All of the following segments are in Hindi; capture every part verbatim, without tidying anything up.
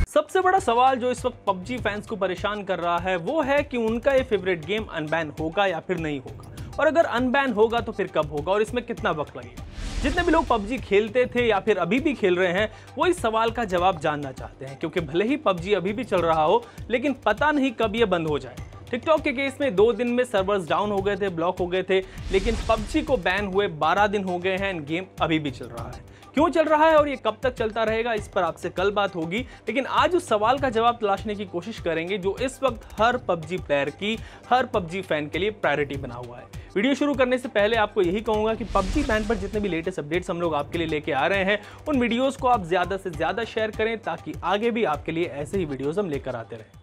सबसे बड़ा सवाल जो इस वक्त पबजी फैंस को परेशान कर रहा है वो है कि उनका ये फेवरेट गेम अनबैन होगा या फिर नहीं होगा, और अगर अनबैन होगा तो फिर कब होगा और इसमें कितना वक्त लगेगा। जितने भी लोग पबजी खेलते थे या फिर अभी भी खेल रहे हैं वो इस सवाल का जवाब जानना चाहते हैं, क्योंकि भले ही पबजी अभी भी चल रहा हो लेकिन पता नहीं कब ये बंद हो जाए। टिकटॉक के केस में दो दिन में सर्वर्स डाउन हो गए थे, ब्लॉक हो गए थे, लेकिन पबजी को बैन हुए बारह दिन हो गए हैं, गेम अभी भी चल रहा है। क्यों चल रहा है और ये कब तक चलता रहेगा, इस पर आपसे कल बात होगी, लेकिन आज उस सवाल का जवाब तलाशने की कोशिश करेंगे जो इस वक्त हर पबजी प्लेयर की, हर पबजी फैन के लिए प्रायोरिटी बना हुआ है। वीडियो शुरू करने से पहले आपको यही कहूंगा कि पबजी बैन पर जितने भी लेटेस्ट अपडेट्स हम लोग आपके लिए लेके आ रहे हैं उन वीडियोस को आप ज्यादा से ज्यादा शेयर करें ताकि आगे भी आपके लिए ऐसे ही वीडियोस हम लेकर आते रहें।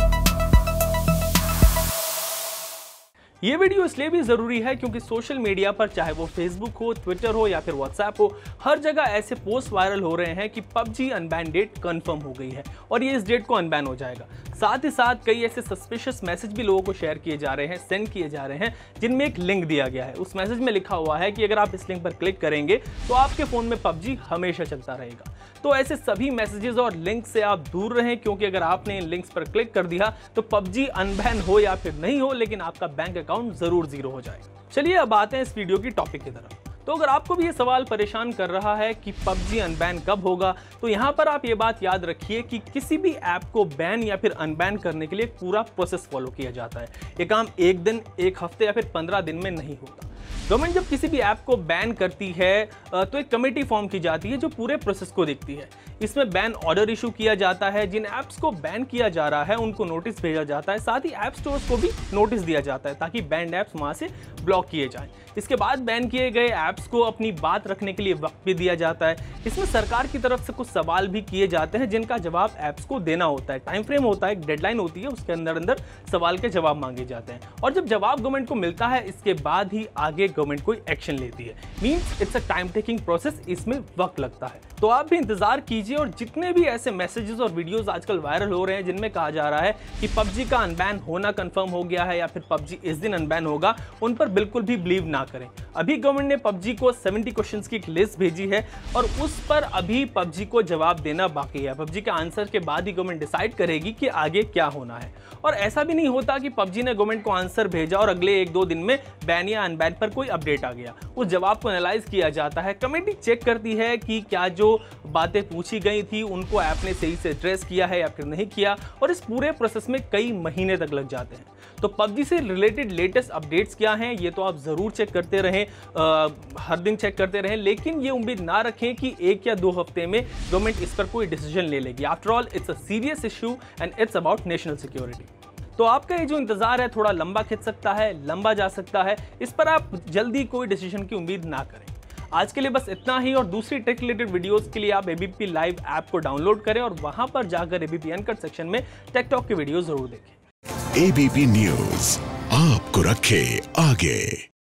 ये वीडियो इसलिए भी जरूरी है क्योंकि सोशल मीडिया पर चाहे वो फेसबुक हो, ट्विटर हो या फिर व्हाट्सएप हो, हर जगह ऐसे पोस्ट वायरल हो रहे हैं कि पबजी अनबैन डेट कंफर्म हो गई है और ये इस डेट को अनबैन हो जाएगा। साथ ही साथ कई ऐसे सस्पिशियस मैसेज भी लोगों को शेयर किए जा रहे हैं, सेंड किए जा रहे हैं, जिनमें एक लिंक दिया गया है। उस मैसेज में लिखा हुआ है कि अगर आप इस लिंक पर क्लिक करेंगे तो आपके फोन में पबजी हमेशा चलता रहेगा। तो ऐसे सभी मैसेजेस और लिंक से आप दूर रहें, क्योंकि अगर आपने इन लिंक्स पर क्लिक कर दिया तो पबजी अनबैन हो या फिर नहीं हो, लेकिन आपका बैंक अकाउंट जरूर जीरो हो जाएगा। चलिए अब आते हैं इस वीडियो की टॉपिक की तरफ। तो अगर आपको भी ये सवाल परेशान कर रहा है कि पबजी अनबैन कब होगा, तो यहाँ पर आप ये बात याद रखिए कि किसी भी ऐप को बैन या फिर अनबैन करने के लिए एक पूरा प्रोसेस फॉलो किया जाता है। ये काम एक दिन, एक हफ्ते या फिर पंद्रह दिन में नहीं होता। गवर्नमेंट जब किसी भी ऐप को बैन करती है तो एक कमेटी फॉर्म की जाती है जो पूरे प्रोसेस को देखती है। इसमें बैन ऑर्डर इशू किया जाता है, जिन ऐप्स को बैन किया जा रहा है उनको नोटिस भेजा जाता है, साथ ही ऐप स्टोर्स को भी नोटिस दिया जाता है ताकि बैंड ऐप्स वहां से ब्लॉक किए जाएं। इसके बाद बैन किए गए ऐप्स को अपनी बात रखने के लिए वक्त भी दिया जाता है। इसमें सरकार की तरफ से कुछ सवाल भी किए जाते हैं जिनका जवाब ऐप्स को देना होता है। टाइम फ्रेम होता है, एक डेडलाइन होती है, उसके अंदर अंदर सवाल के जवाब मांगे जाते हैं और जब जवाब गवर्नमेंट को मिलता है इसके बाद ही आगे गवर्नमेंट कोई एक्शन लेती है। Means it's a time taking process, इसमें वक्त लगता है। तो आप भी इंतजार कीजिए और जितने भी ऐसे मैसेजेस और वीडियोस आजकल वायरल हो रहे हैं जिनमें कहा जा रहा है कि पबजी का अनबैन होना कंफर्म हो गया है या फिर पबजी इस दिन अनबैन होगा, उन पर बिल्कुल भी बिलीव ना करें। अभी गवर्नमेंट ने पबजी को सत्तर क्वेश्चंस की एक लिस्ट भेजी है और उस पर अभी पबजी को जवाब देना बाकी है। पबजी के आंसर के बाद ही गवर्नमेंट डिसाइड करेगी कि आगे क्या होना है। और ऐसा भी नहीं होता कि पबजी ने गवर्नमेंट को आंसर भेजा और अगले एक दो दिन में बैन या अनबैन पर कोई अपडेट आ गया। उस जवाब को एनालाइज किया जाता है, कमेटी चेक करती है कि क्या जो बातें पूछी गई थी उनको ऐप ने सही से एड्रेस किया है या फिर नहीं किया, और इस पूरे प्रोसेस में कई महीने तक लग जाते हैं। तो पबजी से रिलेटेड लेटेस्ट अपडेट्स क्या हैं ये तो आप जरूर चेक करते रहें, आ, हर दिन चेक करते रहें, लेकिन ये उम्मीद ना रखें कि एक या दो हफ्ते में गवर्नमेंट इस पर कोई डिसीजन ले लेगी। After all it's a serious issue and it's about national security. तो आपका ये जो इंतजार है थोड़ा लंबा खिंच सकता है, लंबा जा सकता है, इस पर आप जल्दी कोई डिसीजन की उम्मीद ना करें। आज के लिए बस इतना ही, और दूसरी टेक रिलेटेड वीडियोस के लिए आप एबीपी लाइव ऐप को डाउनलोड करें और वहां पर जाकर एबीपी अनकट सेक्शन में टेक टॉक के वीडियो जरूर देखें। एबीपी न्यूज आपको रखे आगे।